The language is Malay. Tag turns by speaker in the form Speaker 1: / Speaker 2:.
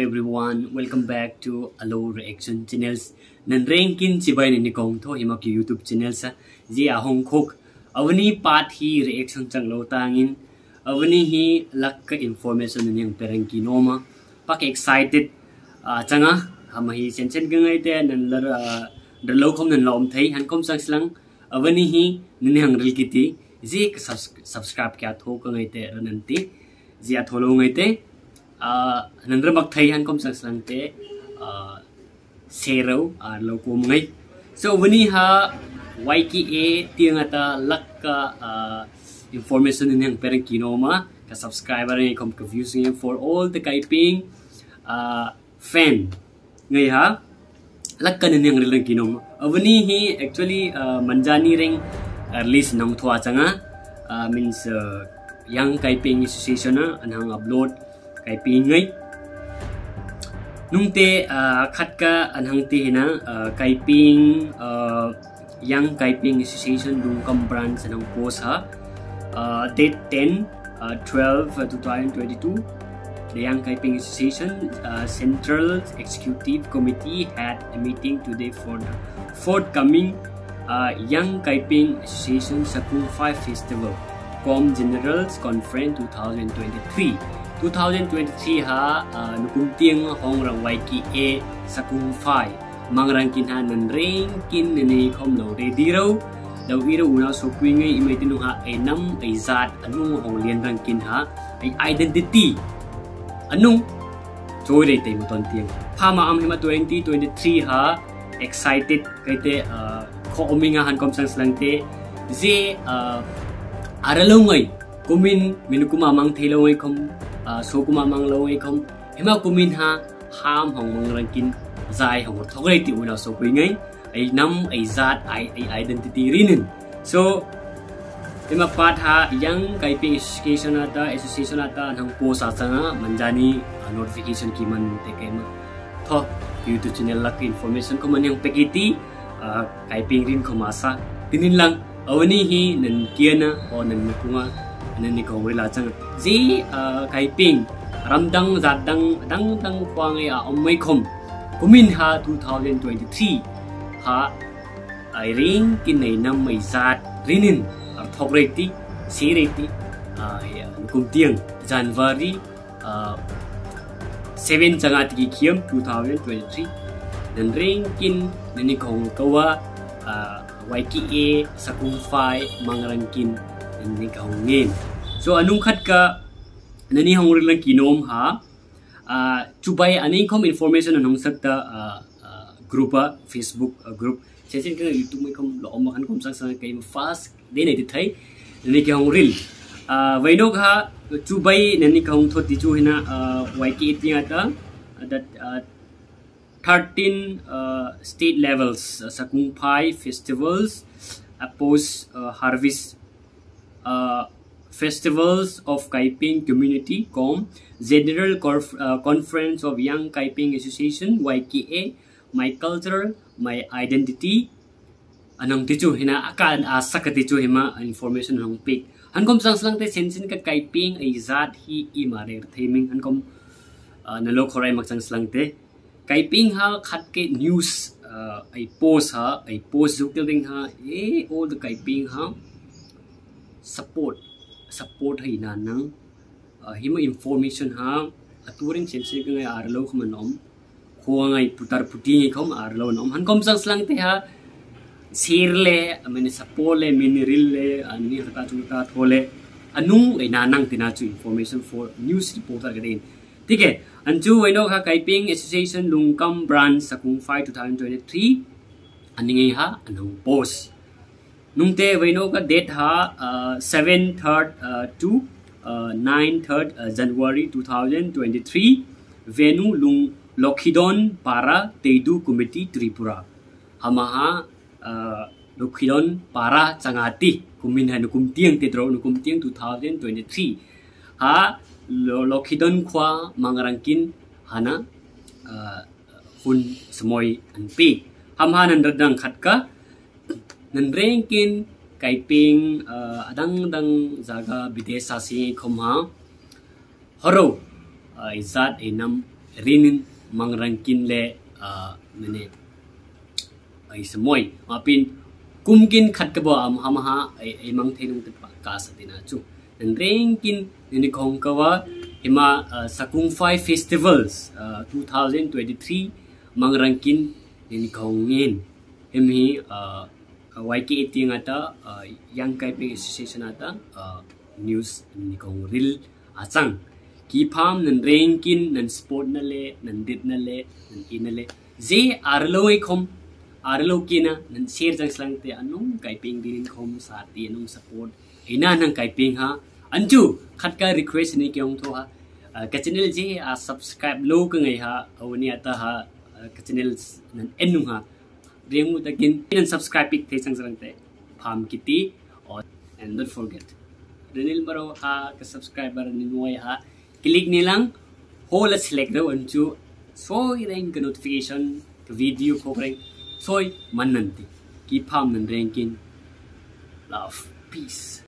Speaker 1: everyone, welcome back to Alow reaction channels. Nan rengkin Chibai Nani kong to hima ki YouTube channel sa ji ahong khok avani part hi reaction chang lo tangin avani hi lakka information ning perang ki noma pak excited changa hama hi sen gangai te nan lar lo khom nan lom thai han kom sang slang avani hi nin hang ril kiti ji subscribe kya tho ka ngai te rananti ji a tholo ngai te nan ramak thai han kom sang slang te zero lo ko ngai so vani ha YKA tiang ata lakka information in yang perang kinoma ka subscriber ngai kom confusing for all the kaiping fan ngai ha lakka nin yang rilang kinoma avani hi actually manjani ring release nang thwa changa means youngkaipengassocietion anhang upload kaiping ngai nungte khatka anhang te hina kaiping youngkaipengassocietion lungkam branch anhang post ha date 10/12/2022 the youngkaipengassocietion Central Executive Committee had a meeting today for the forthcoming youngkaipengassocietion Sakungphai Festival General's Conference 2023 ha nukum tiang hong rang YKA Sakungphai mangrangkin ha nan rengkin ni khom lo ready ro daw iro una so kuingai imai tinu ha enam aizat anu hong lian rangkin ha ai identity anu joy re te muton tiang phama am hima 2023 ha excited kaite kho ominga han kom sang slang te je aralongai kumin minukuma mang thelongai khom so kuma mang loi khom hima kumin ha ham hong mang rangkin zai hong thogre ti una so kuingai ai nam ai zat ai identity rinin so hima part ha youngkaipengassocietion ata association ata nang posa changa manjani notification ki man te kema tho YouTube channel lak information ko man yang pekiti kaiping rin khomasa tinin lang awani hi nan kiana o nan kunga nan ni ko wela chang ji kaiping ramdang zadang dang kwangai omai khom kumin ha 2023 ha ai ring kin nei nam mai zat rinin thogreti sireti kum tiang January 7 changa ti khiam 2023 nan ring kin nani khong kawa YKA Sakungphai mangrangkin ni khong ngin so anung khat ka nani hong rilang kinom ha Chibai ani khom information anong sakta group Facebook group sesin ka YouTube mai khom lo ma han khom sang sang kai fast de nei ti thai nani ki hong ril vainok ha Chibai nani khong thoti chu hina YKA tiata that 13 state levels Sakungphai festivals post harvest festivals of Kaiping community General Conference of Youngkaipengassocietion YKA my culture my identity anong tichu hina akan asakati chu hima information hong pic hankom sang slang te sensin ka kaiping ai zat hi imare theming hankom nalo khorai mak sang slang te kaiping ha khat ke news ai post zuktel ding ha all the kaiping ha support hai na nang hima information ha aturing sense ka ngai arlo khmanom khongai putar puti ngai khom arlo nom han kom sang slang te ha sirle amene support le mineral le ani hata chuta thole anu ai na nang tina chu information for news reporter gadin ठीक है अंजू वैनो का काइपिंग association लुंगकम branch Sakungphai 2023 अनिंगे हा अनु पोस्ट नुंगते वैनो का डेट हा 7/3 to 9/3 January 2023 वेनु लुंग लोखिदोन पारा तेदु कमिटी त्रिपुरा हमाहा लोखिदोन पारा चंगाती कुमिन है नुकुम तियंग तेद्रो नुकुम तियंग 2023 हा Lokhidon kwa mangrangkin hana hun semoy anpi hamhan andang khatka nan rengkin kaiping adang zaga bidesa si khomha horo izat enam rinin mang rengkin le mene ai semoy apin kumkin khat ka bo am hamaha ai mang thenung te pa ka satina chu nan rengkin ni khong ka wa hima Sakungphai festivals 2023 mang rengkin ni khong ngin hemi YK18 ata youngkaipengassocietion ata news ni khong ril achang ki pham nan rengkin nan sport na le nan dit na le nan in le je Alow ai khom Alow kina nan share jang slang te anung kaiping din khom sa ti anung support ina nang kaiping ha anju khat ka request ni kyong tho ha ka channel je subscribe lo ka ngai ha awni ata ha ka channel nan enu ha remu takin nan subscribe pik te sang sang te pham kiti or and don't forget renil baro ha ka subscriber ni noi ha click ni lang whole select ro anju soy reng ka notification ka video ko reng soy mananti ki pham nan rengkin love peace